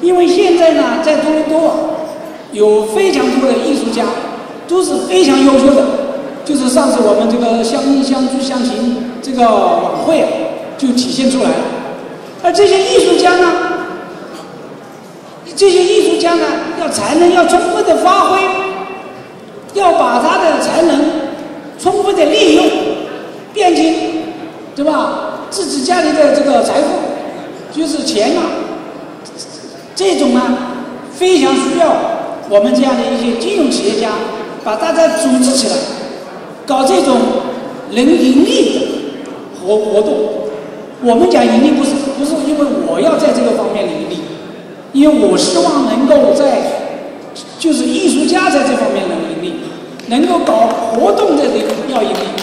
因为现在呢，在多伦多啊，有非常多的艺术家，都是非常优秀的。就是上次我们这个相依相知相行这个晚会啊，就体现出来了。而这些艺术家呢，才能要充分的发挥，要把他的才能充分的利用，变进，对吧？自己家里的这个财富，就是钱啊，这种呢，非常需要我们这样的一些金融企业家，把大家组织起来，搞这种能盈利的活动。我们讲盈利不是因为我要在这个方面盈利，因为我希望能够就是艺术家在这方面能盈利，能够搞活动的要盈利。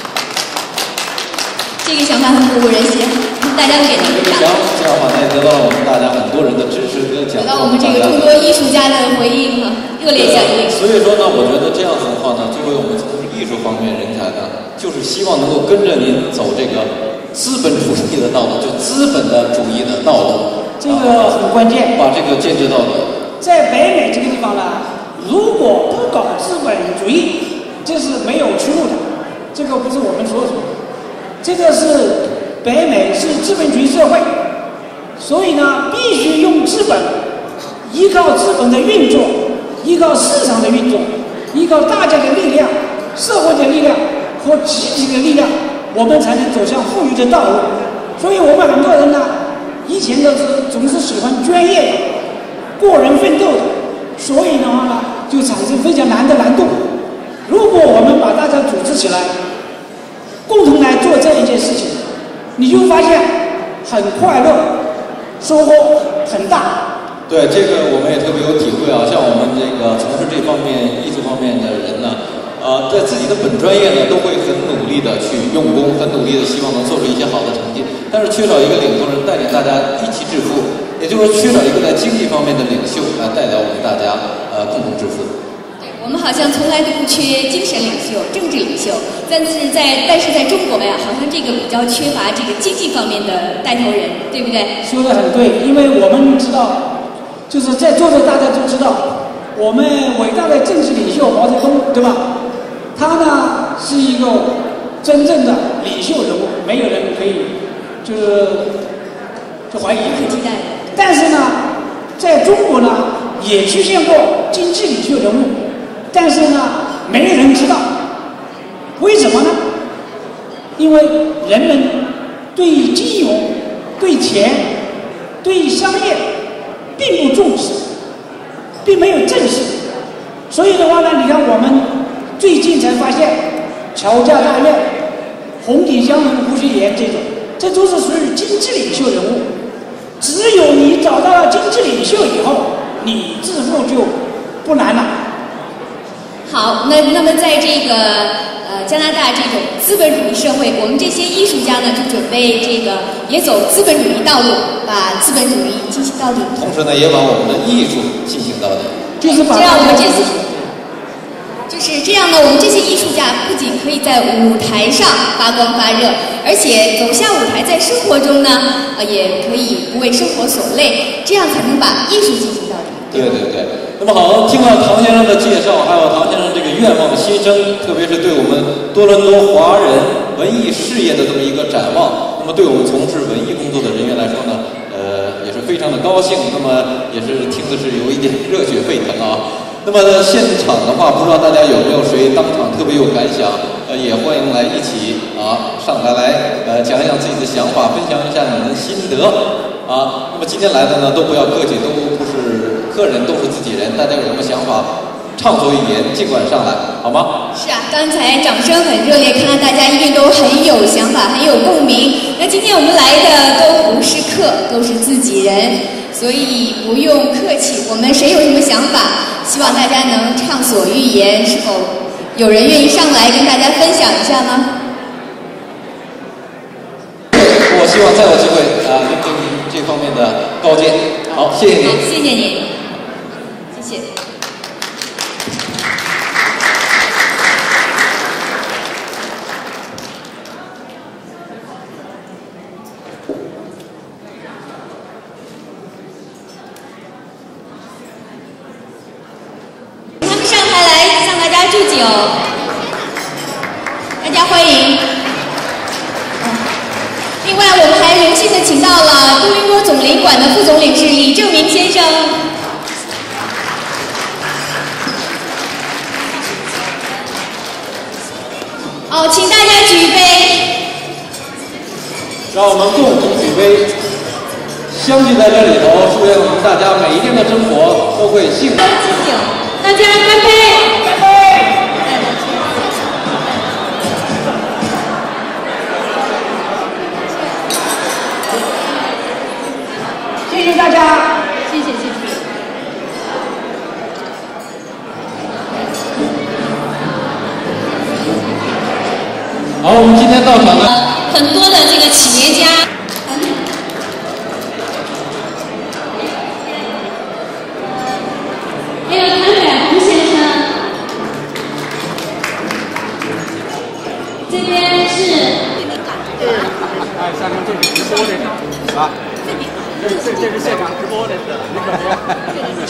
这个想法很鼓舞人心，大家都给他鼓掌。 这样的话，那也得到了我们大家很多人的支持和奖励。 得到我们这个众多艺术家的回应和热烈响应。 所以说呢，我觉得这样子的话呢，作为我们从事艺术方面人才呢，就是希望能够跟着您走这个资本主义的道路，就资本的主义的道路。 这个很关键， 把这个坚持到底。 在北美这个地方呢，如果不搞资本主义，这是没有出路的。这个不是我们说的。这个是北美是资本主义社会，所以呢，必须用资本，依靠资本的运作，依靠市场的运作，依靠大家的力量、社会的力量和集体的力量，我们才能走向富裕的道路。所以我们很多人呢，以前总是喜欢专业的、个人奋斗的，所以的话呢，就产生非常难度。如果我们把大家组织起来，共同来做这一件事情，你就发现很快乐，收获很大。 对，这个我们也特别有体会啊。像我们这个从事这方面艺术方面的人呢，在自己的本专业呢，都会很努力的去用功，很努力的希望能做出一些好的成绩。但是缺少一个领头人带领大家一起致富，也就是说缺少一个在经济方面的领袖来带领我们大家共同致富。 我们好像从来都不缺精神领袖、政治领袖，但是在中国呀，好像这个比较缺乏这个经济方面的带头人，对不对？ 说得很对，因为我们知道，就是在座的大家都知道，我们伟大的政治领袖毛泽东，对吧？他呢是一个真正的领袖人物，没有人可以就怀疑。 可替代的。 但是呢，在中国呢也出现过经济领袖人物。但是呢，没人知道，为什么呢？因为人们对金融、对钱、对商业并不重视，并没有正视。所以的话呢，你看我们最近才发现，乔家大院、红顶香人、胡雪岩这都是属于经济领袖人物。只有你找到了经济领袖以后，你致富就不难了。 好，那么在这个加拿大这种资本主义社会，我们这些艺术家呢，就准备这个也走资本主义道路，把资本主义进行到底。 同时呢，也把我们的艺术进行到底。 就是把这样，我们就是这样呢，我们这些艺术家不仅可以在舞台上发光发热，而且走下舞台，在生活中呢，也可以不为生活所累，这样才能把艺术进行到底。 对。那么好，听了唐先生的介绍，还有唐先生这个愿望新生，特别是对我们多伦多华人文艺事业的这么一个展望，那么对我们从事文艺工作的人员来说呢，也是非常的高兴，那么也是听的是有一点热血沸腾啊。那么现场的话，不知道大家有没有谁当场特别有感想？也欢迎来一起上台来讲一讲自己的想法，分享一下你们的心得啊。那么今天来的呢，都不要客气，都不是客人，都是自己人，大家有什么想法，畅所欲言，尽管上来，好吗？ 是啊，刚才掌声很热烈，看来大家一定都很有想法，很有共鸣。那今天我们来的都不是客，都是自己人，所以不用客气，我们谁有什么想法，希望大家能畅所欲言。是否有人愿意上来跟大家分享一下呢？ 我希望再有机会对您这方面的高见。好，谢谢您。 谢谢您，谢谢。 有，大家欢迎。另外，我们还荣幸的请到了多伦多总领馆的副总领事李正明先生。好，请大家举杯。 让我们共同举杯，相聚在这里头，祝愿我们大家每一天的生活都会幸福。 大家干杯！干杯！ 谢谢大家， 谢谢谢谢。 好，我们今天到场的很多的这个企业家。还有谭百红先生，这边是。 哎，下面这是直播的啊，这是现场直播的，你可别。